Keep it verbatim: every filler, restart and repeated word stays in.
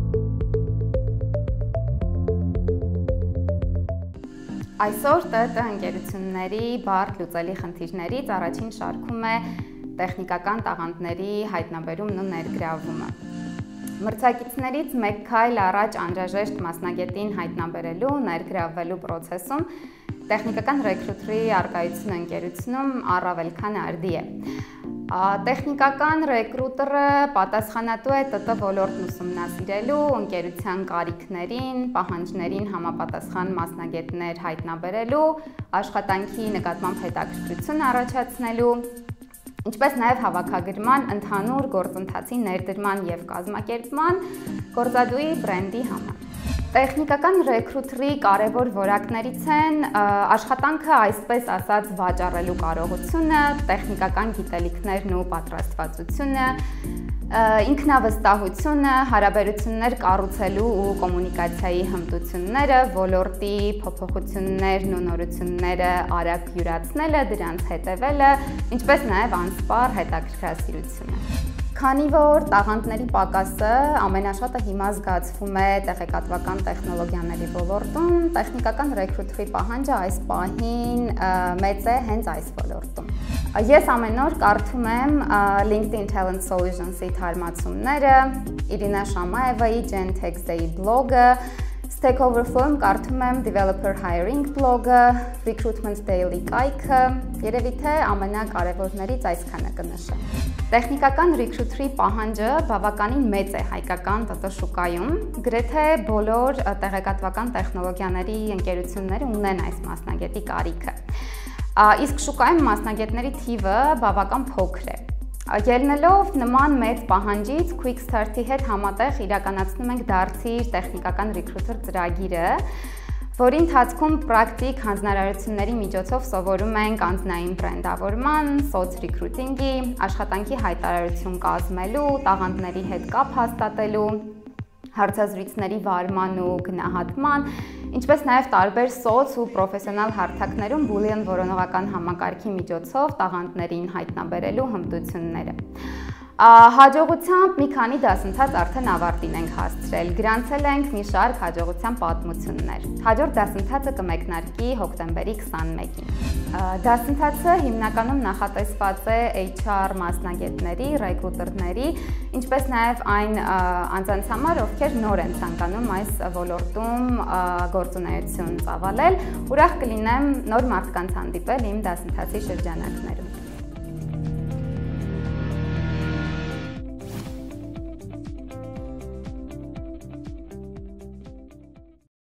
Այսօր Տ Տ ընկերությունների բարդ լուծելի խնդիրներից առաջին շարքում է տեխնիկական տաղանդների հայտնաբերումն ու ներգրավումը։ Մրցակիցներից մեկ քայլ առաջ անհրաժեշտ մասնագետին հայտնաբերելու, ներգրավելու process-ում տեխնիկական ռեկրուտերի առկայությունը ընկերությունում առավել քան արդի է։ Տեխնիկական ռեկրուտերը պատասխանատու է Տ Տ ոլորտն ուսումնասիրելու, ընկերության կարիքներին, պահանջներին համապատասխան մասնագետներ հայտնաբերելու, աշխատանքի նկատմամբ հետաքրքրություն առաջացնելու, ինչպես նաև հավաքագրման, ընդհանուր գործընթացի ներդրման և կազմակերպման, գործադուի բրենդի համար։ Տեխնիկական ռեկրուտերի կարևոր որակներից են աշխատանքը այսպես ասած վաճառելու կարողությունը, տեխնիկական գիտելիքներն ու պատրաստվածությունը, ինքնավստահությունը, հարաբերություններ կառուցելու ու կոմունիկացիայի հմտությունները, ոլորտի փոփոխություններն ու նորությունները արագ յուրացնելը, դրանց հետևելը, ինչպես նաև անսպառ հետաքրքրասիրությունը։ Քանի որ տաղանդների պակասը ամենաշատը հիմա զգացվում է տեղեկատվական տեխնոլոգիաների ոլորտում, տեխնիկական ռեկրուտերի պահանջը այս պահին մեծ է հենց այս ոլորտում։ Ես ամեն օր կարդում եմ LinkedIn Talent Solutions-ի թարմացումները, Իրինա Շամաևայի Gentex-ի բլոգը, Stack Overflow-ում կարդում եմ Developer Hiring blog-ը, Recruitment Daily կայքը, երևի թե ամենակարևորներից այսքանը կնշեմ։ Տեխնիկական ռեկրուտերի պահանջը բավականին մեծ է հայկական Տ Տ շուկայում, գրեթե բոլոր տեղեկատվական տեխնոլոգիաների ընկերությունները ունեն այս մասնագետի կարիքը։ Իսկ շուկայում մասնագետների թիվը բավական փոքր է։ Ելնելով նման մեծ պահանջից Quick Start-ի հետ համատեղ իրականացնում ենք Դարձիր տեխնիկական ռեկրուտեր ծրագիրը, որի ընթացքում պրակտիկ հանձնարարությունների միջոցով սովորում ենք անձնային բրենդավորման, սոցրեկրուտինգի, աշխատանքի հայտարարություն կազմելու, տաղանդների հետ կապ հաստատելու, հարցազրույցների վարման ու գնահատման, ինչպես նաև տարբեր սոց ու պրոֆեսիոնալ հարթակներում բուլիան որոնողական համակարգի միջոցով տաղանդներին հայտնաբերելու հմտությունները։ Հաջողությամբ մի քանի դասընթաց արդեն ավարտին ենք հասցրել, գրանցել ենք մի շարք հաջողության պատմություններ։ Հաջորդ դասընթացը կմեկնարկի հոկտեմբերի քսանմեկին։ Դասընթացը հիմնականում նախատեսված է H R մասնագետների, ռեկրուտերների, ինչպես նաև այն անձանց համար, ովքեր նոր են ցանկանում այս ոլորտում գործունեություն ծավալել։ Ուրախ կլինեմ նոր մարդկանց հանդիպել իմ դասընթացի շրջանակներում։